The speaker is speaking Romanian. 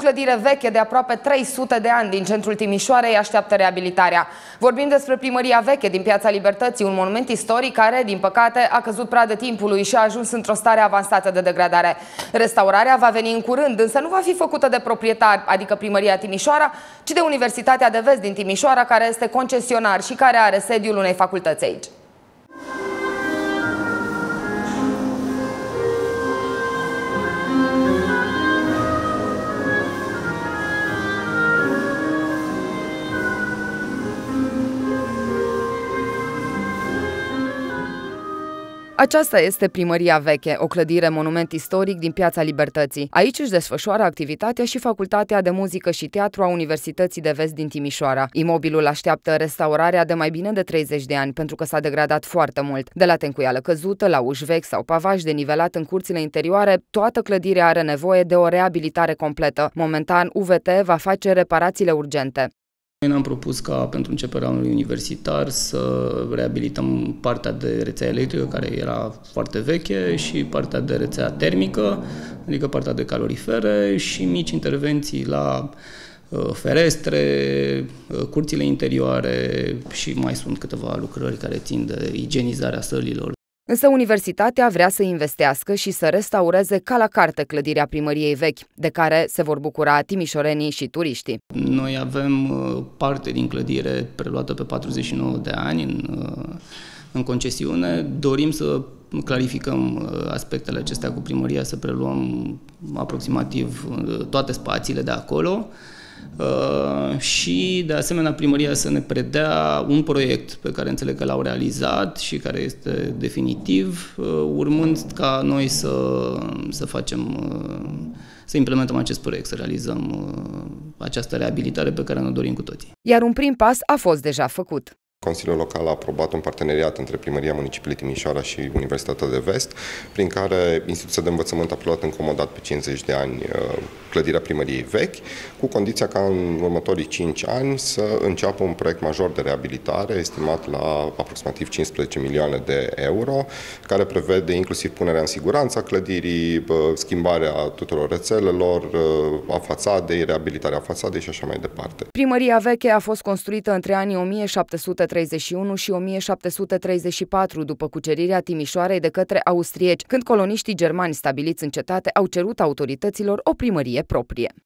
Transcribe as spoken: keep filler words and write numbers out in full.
clădire veche de aproape trei sute de ani din centrul Timișoarei așteaptă reabilitarea. Vorbim despre Primăria Veche din Piața Libertății, un monument istoric care, din păcate, a căzut pradă timpului și a ajuns într-o stare avansată de degradare. Restaurarea va veni în curând, însă nu va fi făcută de proprietar, adică Primăria Timișoara, ci de Universitatea de Vest din Timișoara, care este concesionar și care are sediul unei facultăți aici. Aceasta este Primăria Veche, o clădire monument istoric din Piața Libertății. Aici își desfășoară activitatea și Facultatea de Muzică și Teatru a Universității de Vest din Timișoara. Imobilul așteaptă restaurarea de mai bine de treizeci de ani, pentru că s-a degradat foarte mult. De la tencuială căzută, la uși vechi sau pavaj denivelat în curțile interioare, toată clădirea are nevoie de o reabilitare completă. Momentan, U V T va face reparațiile urgente. Noi ne-am propus ca pentru începerea anului universitar să reabilităm partea de rețea electrică, care era foarte veche, și partea de rețea termică, adică partea de calorifere, și mici intervenții la ferestre, curțile interioare, și mai sunt câteva lucrări care țin de igienizarea sălilor. Însă universitatea vrea să investească și să restaureze ca la carte clădirea Primăriei Vechi, de care se vor bucura timișorenii și turiștii. Noi avem parte din clădire preluată pe patruzeci și nouă de ani în, în concesiune. Dorim să clarificăm aspectele acestea cu primăria, să preluăm aproximativ toate spațiile de acolo. Uh, și, de asemenea, primăria să ne predea un proiect pe care înțeleg că l-au realizat și care este definitiv, uh, urmând ca noi să, să facem, uh, să implementăm acest proiect, să realizăm uh, această reabilitare pe care ne dorim cu toții. Iar un prim pas a fost deja făcut. Consiliul Local a aprobat un parteneriat între Primăria Municipiului Timișoara și Universitatea de Vest, prin care instituția de învățământ a preluat încomodat pe cincizeci de ani clădirea Primăriei Vechi, cu condiția ca în următorii cinci ani să înceapă un proiect major de reabilitare, estimat la aproximativ cincisprezece milioane de euro, care prevede inclusiv punerea în siguranță a clădirii, schimbarea tuturor rețelelor, a fațadei, reabilitarea fațadei și așa mai departe. Primăria Veche a fost construită între anii o mie șapte sute treizeci și unu și o mie șapte sute treizeci și patru, după cucerirea Timișoarei de către austrieci, când coloniștii germani stabiliți în cetate au cerut autorităților o primărie proprie.